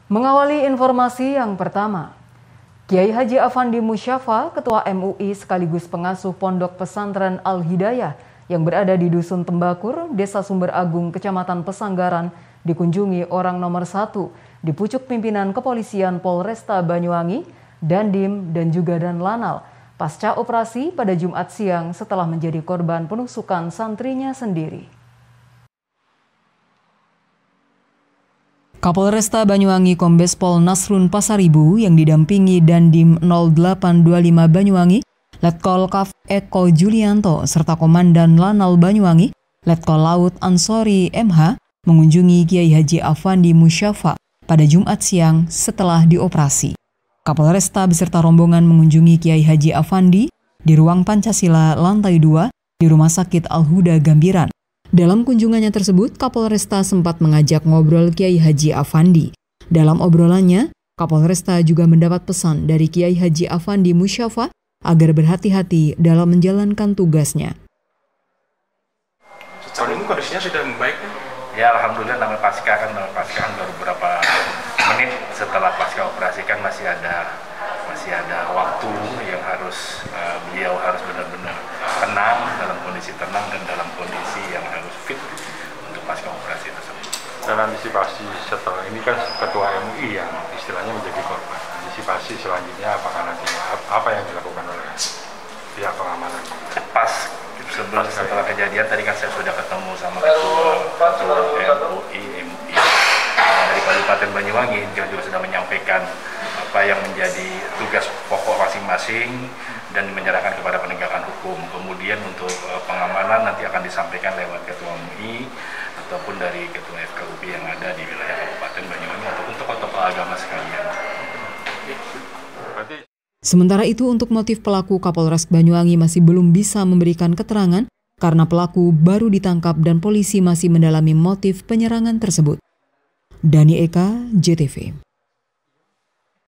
Mengawali informasi yang pertama, Kiai Haji Afandi Musyafa, Ketua MUI sekaligus pengasuh Pondok Pesantren Al-Hidayah yang berada di Dusun Tembakur, Desa Sumber Agung, Kecamatan Pesanggaran, dikunjungi orang nomor 1 di pucuk pimpinan Kepolisian Polresta Banyuwangi, Dandim, dan juga Danlanal, pasca operasi pada Jumat siang setelah menjadi korban penusukan santrinya sendiri. Kapolresta Banyuwangi Kombes Pol Nasrun Pasaribu yang didampingi Dandim 0825 Banyuwangi, Letkol Kaf Eko Julianto, serta Komandan Lanal Banyuwangi, Letkol Laut Ansori MH, mengunjungi Kiai Haji Afandi Musyafa pada Jumat siang setelah dioperasi. Kapolresta beserta rombongan mengunjungi Kiai Haji Afandi di ruang Pancasila lantai 2 di Rumah Sakit Al-Huda Gambiran. Dalam kunjungannya tersebut, Kapolresta sempat mengajak ngobrol Kiai Haji Afandi. Dalam obrolannya, Kapolresta juga mendapat pesan dari Kiai Haji Afandi Musyafa agar berhati-hati dalam menjalankan tugasnya. Secara umum kondisinya sudah membaik? Ya, alhamdulillah namanya pasca kan baru beberapa menit setelah pasca operasi kan masih ada waktu yang harus beliau harus benar-benar tenang, dalam kondisi tenang dan dalam kondisi yang harus fit untuk pasca operasi tersebut. Dan antisipasi setelah ini kan Ketua MUI yang istilahnya menjadi korban. Antisipasi selanjutnya apakah nanti apa yang dilakukan oleh pihak pengamanan? Setelah kejadian tadi kan saya sudah ketemu sama Ketua MUI dari Kabupaten Banyuwangi, dia juga sudah menyampaikan apa yang menjadi tugas pokok masing-masing dan menyerahkan kepada penegakan hukum. Kemudian untuk pengamanan nanti akan disampaikan lewat Ketua MUI ataupun dari Ketua FKUP yang ada di wilayah Kabupaten Banyuwangi ataupun tokoh-tokoh agama sekalian. Sementara itu, untuk motif pelaku, Kapolres Banyuwangi masih belum bisa memberikan keterangan karena pelaku baru ditangkap dan polisi masih mendalami motif penyerangan tersebut. Dani Eka, JTV.